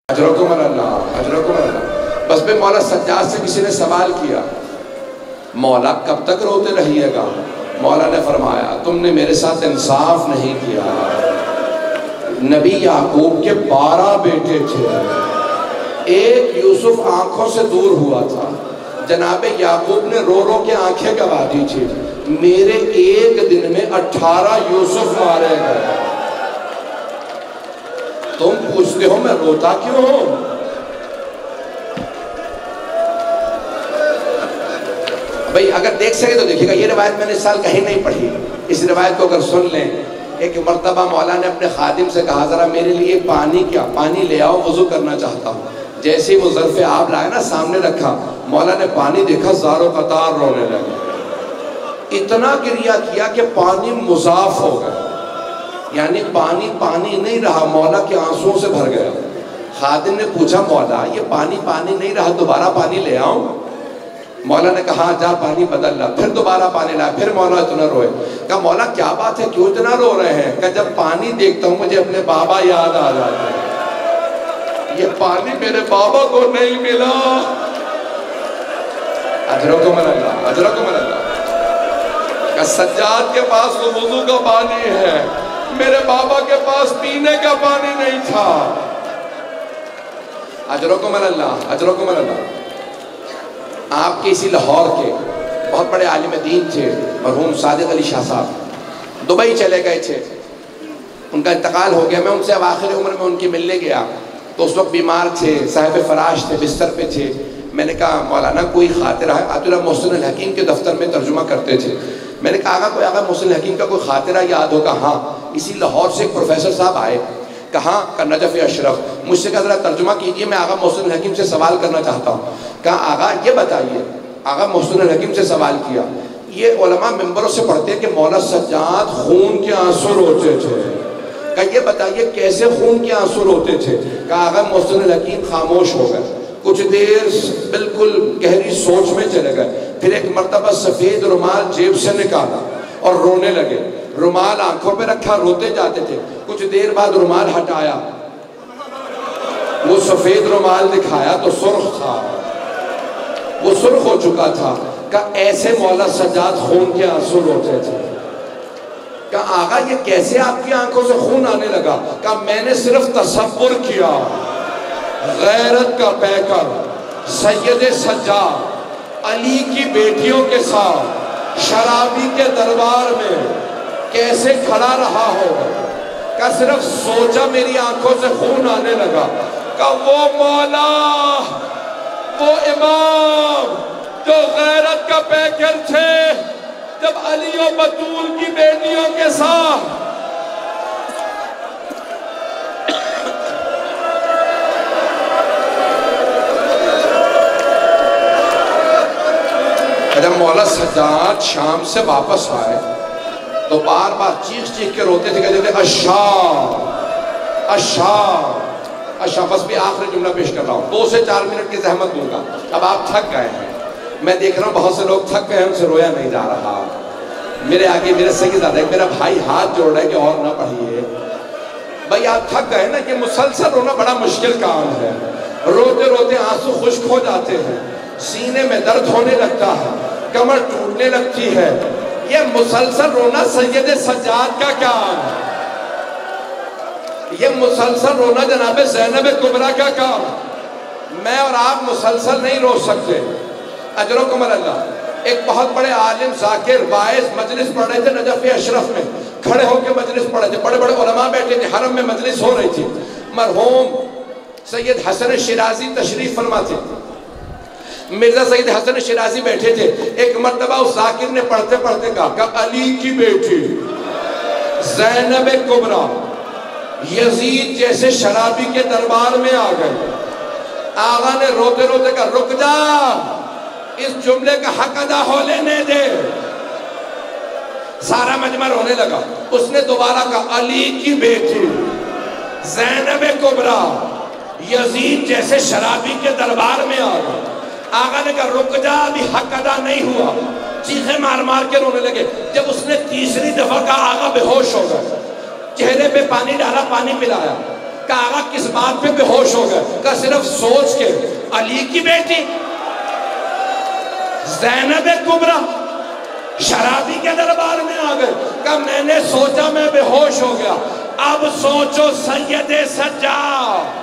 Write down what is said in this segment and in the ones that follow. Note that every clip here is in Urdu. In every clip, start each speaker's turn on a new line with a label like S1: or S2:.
S1: اجرکم اللہ، اجرکم اللہ۔ بس میں مولا سجاد سے کسی نے سوال کیا، مولا کب تک روتے رہیے گا؟ مولا نے فرمایا تم نے میرے ساتھ انصاف نہیں کیا۔ نبی یعقوب کے 12 بیٹے تھے، ایک یوسف آنکھوں سے دور ہوا تھا، جناب یعقوب نے رو رو کے آنکھیں گوا دی تھی، میرے ایک دن میں 18 یوسف مارے گئے، تم پوچھتے ہو میں روتا کیوں ہوں؟ بھئی اگر دیکھ سکے تو دیکھیے گا، یہ روایت میں نے اس سال کہیں نہیں پڑھی، اس روایت کو اگر سن لیں۔ ایک مرتبہ مولا نے اپنے خادم سے کہا ذرا میرے لیے پانی لے آؤ، وضو کرنا چاہتا ہوں۔ جیسے ہی وہ ظرف آب لائے نا سامنے رکھا، مولا نے پانی دیکھا، زارو قطار رونے لگے، اتنا گریہ کیا کہ پانی مضاف ہو گیا، یعنی پانی نہیں رہا، مولا کے آنسوں سے بھر گیا۔ خادم نے پوچھا مولا یہ پانی نہیں رہا، دوبارہ پانی لے آؤں؟ مولا نے کہا جا پانی بدل لا، پھر دوبارہ پانی لایا، پھر مولا اتنا روئے۔ کہا مولا کیا بات ہے، کیوں اتنا رو رہے ہیں؟ کہ جب پانی دیکھتا ہوں مجھے اپنے بابا یاد آ جاتے ہیں، یہ پانی میرے بابا کو نہیں ملا۔ اجرکم اللہ، اجرکم اللہ۔ کہ سجاد کے پاس وہ وضو کا پانی ہے، میرے بابا کے پاس پینے کا پانی نہیں تھا۔ اجرکم اللہ، اجرکم اللہ۔ آپ کے اسی لاہور کے بہت بڑے عالم دین تھے مرحوم صادق علی شاہ صاحب، دبئی چلے گئے تھے، ان کا انتقال ہو گیا۔ میں ان سے اب آخر عمر میں ان کی ملنے گیا تو اس وقت بیمار تھے، صاحب فراش تھے، بستر پہ تھے۔ میں نے کہا مولانا کوئی خاطرہ ہے؟ عبداللہ محسن الحکیم کے دفتر میں ترجمہ کرتے تھے۔ میں نے کہا کوئی آقا محسن الحکیم کا کوئی خاطرہ یاد ہوگا؟ ہاں، اسی لاہور سے ایک پروفیسر صاحب آئے، کہاں کا نجف اشرف، مجھ سے کہا ذرا ترجمہ کیجئے، میں آقا محسن الحکیم سے سوال کرنا چاہتا ہوں۔ کہا آقا یہ بتائیے، آقا محسن الحکیم سے سوال کیا، یہ علماء ممبروں سے پڑھتے ہیں کہ مولا سجاد خون کے آنسو روتے تھے، کہا یہ بتائیے کیسے خون کے آنسو روتے تھے؟ کہا آقا محسن الحکیم خاموش ہو گئے، کچھ دیر بالکل گہری سوچ میں چلے گئے، پھر ایک مرتبہ سفید رومال جیب سے نکالا اور رونے لگے، رومال آنکھوں پہ رکھا، روتے جاتے تھے، کچھ دیر بعد رومال ہٹایا، وہ سفید رومال دکھایا تو سرخ تھا، وہ سرخ ہو چکا تھا۔ کہا ایسے مولا سجاد خون کے آنسو روتے تھے۔ کہا آقا یہ کیسے آپ کی آنکھوں سے خون آنے لگا؟ کہا میں نے صرف تصور کیا، غیرت کا پیکر سید سجاد علی کی بیٹیوں کے ساتھ شرابی کے دربار میں کیسے کھڑا رہا ہوگا، کہا صرف سوچا میری آنکھوں سے خون آنے لگا۔ کہا وہ مولا، وہ امام جو غیرت کا پیکر تھے، جب علی و بطول کی بیٹیوں کے ساتھ جب مولا سجاد شام سے واپس آئے تو بار بار چیخ کے روتے تھے، کہتے تھے اشار اشار اشار۔ بس بھی آخری جملہ پیش کر رہا ہوں، 2 سے 4 منٹ کی زحمت دوں گا، اب آپ تھک گئے ہیں، میں دیکھ رہا ہوں بہت سے لوگ تھک گئے ہیں، ان سے رویا نہیں جا رہا۔ میرے آگے میرے سید آدھے میرا بھائی ہاتھ جوڑ رہا ہے کہ اور نہ پڑھیے۔ بھائی آپ تھک گئے نا، کہ مسلسل رونا بڑا مشکل کام ہے، روتے روتے آنسو خشک ہو جاتے ہیں، سینے میں درد ہونے لگتا ہے، کمر ٹوٹنے لگتی ہے، یہ مسلسل رونا سید سجاد کا کام ہے، یہ مسلسل رونا جناب زینب کبریٰ کا کام ہے، میں اور آپ مسلسل نہیں رو سکتے۔ اجرکم اللہ۔ ایک بہت بڑے عالم ذاکر واعظ مجلس پڑھ رہے تھے نجف اشرف میں، کھڑے ہو کے مجلس پڑھ رہے تھے، بڑے بڑے علماء بیٹھے تھے، حرم میں مجلس ہو رہی تھی، مرحوم سید حسن شیرازی تشریف فرما تھے، مرزا سید حسن شیرازی بیٹھے تھے۔ ایک مرتبہ اس ذاکر نے پڑھتے پڑھتے کہا کہ علی کی بیٹی زینب کبریٰ یزید جیسے شرابی کے دربار میں آ گئی۔ آقا نے روتے روتے کہا رک جا، اس جملے کا حق ادا ہو لینے دے۔ سارا مجمع رونے لگا، اس نے دوبارہ کہا علی کی بیٹی زینب کبریٰ یزید جیسے شرابی کے دربار میں آ گئی۔ آقا نے کہا رک جا، ابھی حق ادا نہیں ہوا، چیخیں مار مار کے رونے لگے۔ جب اس نے تیسری دفعہ کہا آقا بے ہوش ہو گئے، چہرے پہ پانی ڈالا، پانی پلایا، کہا آقا کس بات پہ بے ہوش ہو گئے؟ کہا صرف سوچ کے علی کی بیٹی زینب کبریٰ شرابی کے دربار میں آ گئے. کہا میں نے سوچا میں بے ہوش ہو گیا. اب سوچو سید سجاد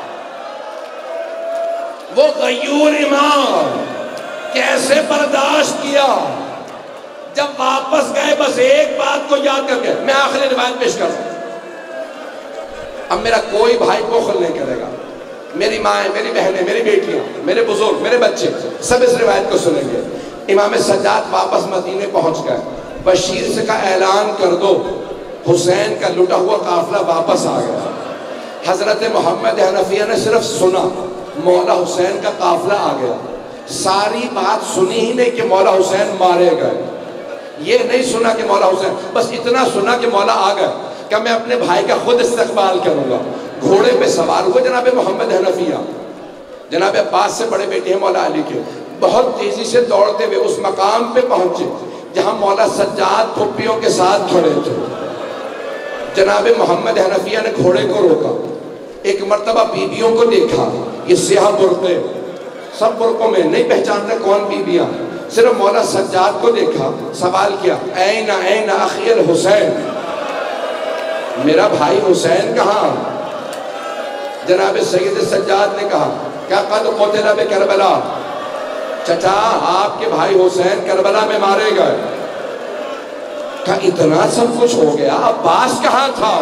S1: وہ غیور امام کیسے برداشت کیا. جب واپس گئے بس ایک بات کو یاد کر کے میں آخری روایت پیش کر دوں. اب میرا کوئی بھائی بخل نہیں کرے گا. میری ماں، میری بہنیں، میری بیٹیاں، میرے بزرگ، میرے بچے سب اس روایت کو سنیں گے. امام سجاد واپس مدینے پہنچ گئے. بشیر سے کہا اعلان کر دو حسین کا لٹا ہوا قافلہ واپس آ گیا. حضرت محمد حنفیہ نے صرف سنا مولا حسین کا قافلہ آ گیا. ساری بات سنی ہی نہیں کہ مولا حسین مارے گئے. یہ نہیں سنا کہ مولا حسین، بس اتنا سنا کہ مولا آ گئے. کہ میں اپنے بھائی کا خود استقبال کروں گا. گھوڑے پہ سوار ہوئے جناب محمد حنفیہ، جناب عباس سے بڑے بیٹے ہیں مولا علی کے. بہت تیزی سے دوڑتے ہوئے اس مقام پہ پہنچے جہاں مولا سجاد پھپھیوں کے ساتھ کھڑے تھے. جناب محمد حنفیہ نے گھوڑے کو روکا. ایک مرتبہ بیویوں کو دیکھا، یہ سیاہ برقعے، سب برقعوں میں نہیں پہچانتے کون بیویاں. صرف مولا سجاد کو دیکھا، سوال کیا این این اخی الحسین، میرا بھائی حسین کہاں؟ جناب سید سجاد نے کہا کیا قد قتل بکربلا، چچا آپ کے بھائی حسین کربلا میں مارے گئے. کہا اتنا سب کچھ ہو گیا، عباس کہاں تھا؟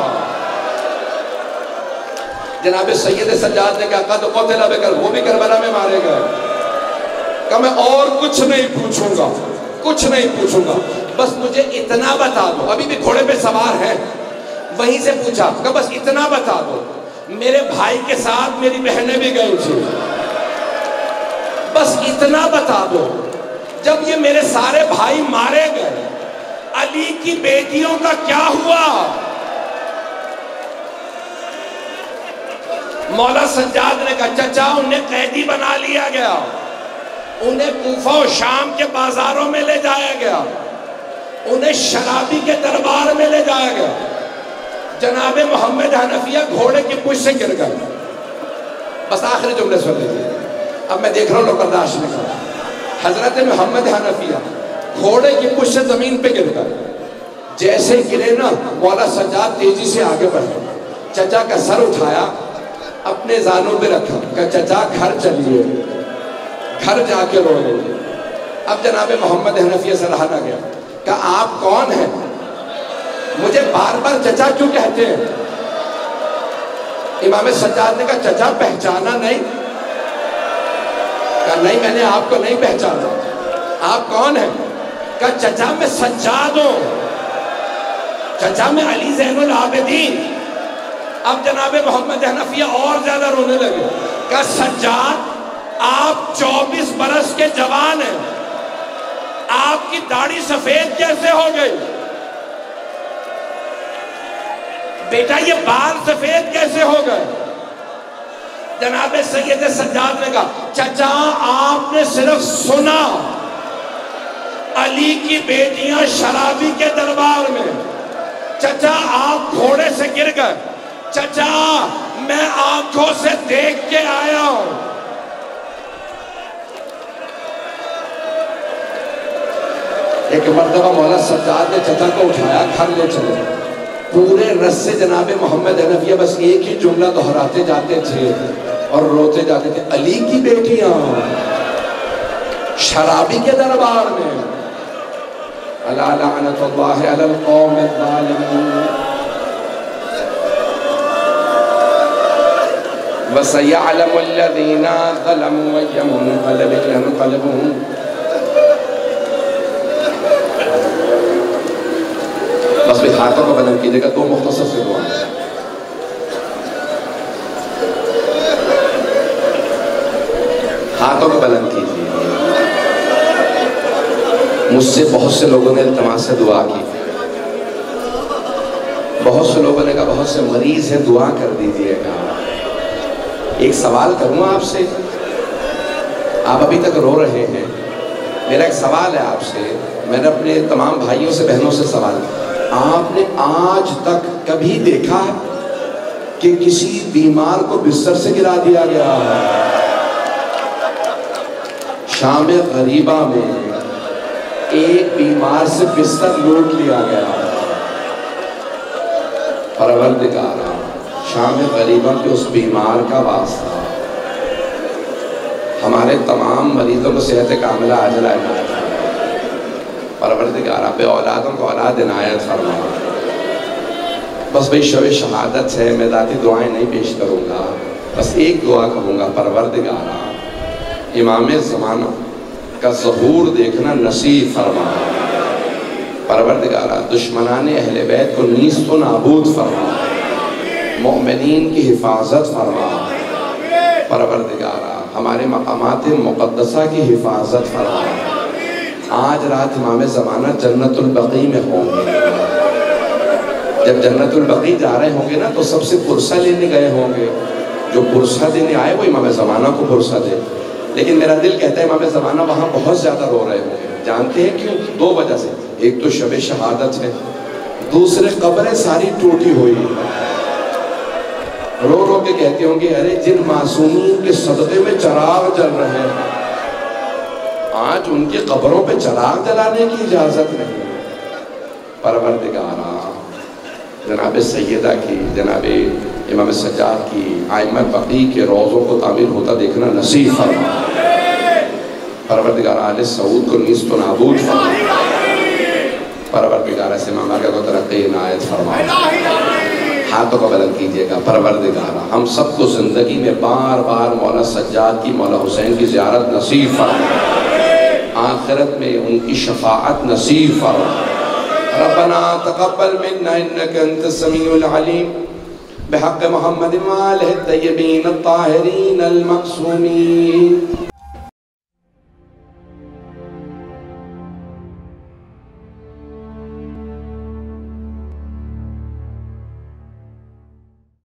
S1: جناب سید سجاد نے کہا قد قتل بکربلا، وہ بھی کربلا میں مارے گئے. کہا میں اور کچھ نہیں پوچھوں گا، کچھ نہیں پوچھوں گا، بس مجھے اتنا بتا دو. ابھی بھی گھوڑے پہ سوار ہیں. وہیں سے پوچھا کہ بس اتنا بتا دو میرے بھائی کے ساتھ میری بہنیں بھی گئی تھی، بس اتنا بتا دو جب یہ میرے سارے بھائی مارے گئے علی کی بیٹیوں کا کیا ہوا؟ مولا سجاد نے کہا چچا انہیں قیدی بنا لیا گیا، انہیں کوفہ و شام کے بازاروں میں لے جایا گیا، انہیں شرابی کے دربار میں لے جایا گیا. جناب محمد حنفیہ گھوڑے کی پشت سے گر گئے. بس آخری جملے سن لیجیے، اب میں دیکھ رہا ہوں لوگ برداشت نہیں کر رہا. حضرت محمد حنفیہ گھوڑے کی پشت سے زمین پہ گر گئے. جیسے گرے نا مولا سجاد تیزی سے آگے بڑھے، چچا کا سر اٹھایا اپنے زانوں پہ رکھا کہ چچا گھر چلیے، گھر جا کے رو لیں. اب جناب محمد حنفیہ سے رہا نہ گیا. کہ آپ کون ہیں؟ مجھے بار بار چچا کیوں کہتے ہیں؟ امام سجاد نے کہا چچا پہچانا نہیں؟ کہا نہیں میں نے آپ کو نہیں پہچانا. آپ کون ہیں؟ کہا چچا میں سجاد ہوں، چچا میں علی زین العابدین. اب جناب محمد حنفیہ اور زیادہ رونے لگے. کہا سجاد آپ 24 برس کے جوان ہیں، آپ کی داڑھی سفید کیسے ہو گئی؟ بیٹا یہ بال سفید کیسے ہو گئے؟ جناب سید سجاد نے کہا چچا آپ نے صرف سنا علی کی بیٹیاں شرابی کے دربار میں، چچا آپ گھوڑے سے گر گئے، چچا میں آنکھوں سے دیکھ کے آیا ہوں. ایک مرتبہ مولا سجاد نے چچا کو اٹھایا گھر لے چلے. پورے رس سے جناب محمد حنفیہ بس ایک ہی جملہ دہراتے جاتے تھے اور روتے جاتے تھے علی کی بیٹیاں شرابی کے دربار میں. الا لعنت اللہ علی القوم الظالمین وسيعلم الذين ظلموا أي منقلب ينقلبون. بس بھی ہاتھوں کو بلند کیجئے گا. دو مختصر سے دعا. ہاتھوں کو بلند کیجئے. مجھ سے بہت سے لوگوں نے التماس سے دعا کی، بہت سے لوگوں نے کہا بہت سے مریض ہیں دعا کر دیجئے گا. ایک سوال کروں آپ سے، آپ ابھی تک رو رہے ہیں. میرا ایک سوال ہے آپ سے، میں نے اپنے تمام بھائیوں سے بہنوں سے سوال کیا، آپ نے آج تک کبھی دیکھا ہے کہ کسی بیمار کو بستر سے گرا دیا گیا ہے۔ شام غریبہ میں ایک بیمار سے بستر لوٹ لیا گیا۔ پروردگارا شام غریبہ کے اس بیمار کا واسطہ ہمارے تمام مریضوں کو صحت کاملہ عاجلہ عنایت فرما۔ پروردگارا بے اولادوں کو اولاد عنایت فرما۔ بس بھئی شب شہادت ہے، میں ذاتی دعائیں نہیں پیش کروں گا، بس ایک دعا کہوں گا، پروردگارا امام زمانہ کا ظہور دیکھنا نصیب فرما۔ پروردگارا دشمنان اہل بیت کو نیست و نابود فرما، مؤمنین کی حفاظت فرما۔ پروردگارا ہمارے مقامات مقدسہ کی حفاظت فرما۔ آج رات امام زمانہ جنت البقیع میں ہوں گے، جب جنت البقیع جا رہے ہوں گے نا تو سب سے پرسہ لینے گئے ہوں گے، جو پرسہ دینے آئے وہ امام زمانہ کو پرسہ دے، لیکن میرا دل کہتا ہے امام زمانہ وہاں بہت زیادہ رو رہے ہوں گے۔ جانتے ہیں کیوں؟ دو وجہ سے، ایک تو شب شہادت ہے، دوسرے قبریں ساری ٹوٹی ہوئی، رو رو کے کہتے ہوں گے ارے جن معصومین کے صدقے میں چراغ جل رہے ہیں، آج ان کی قبروں پہ چراغ جلانے کی اجازت نہیں۔ پروردگارا جناب سیدہ کی، جناب امام سجاد کی، ائمہ بقیع کے روضوں کو تعمیر ہوتا دیکھنا نصیب فرما۔ پروردگارہ آل سعود کو نیست و نابود فرما۔ پروردگارہ سے امام آگے کو ترقی عنایت فرما۔ ہاتھوں کو بلند کیجئے گا۔ پروردگارہ ہم سب کو زندگی میں بار بار مولا سجاد کی، مولا حسین کی زیارت نصیب فرما، آخرت میں ان کی شفاعت نصیب فرما۔ ربنا تقبل منا انك انت السميع العليم بحق محمد وآله الطيبين الطاهرين المعصومين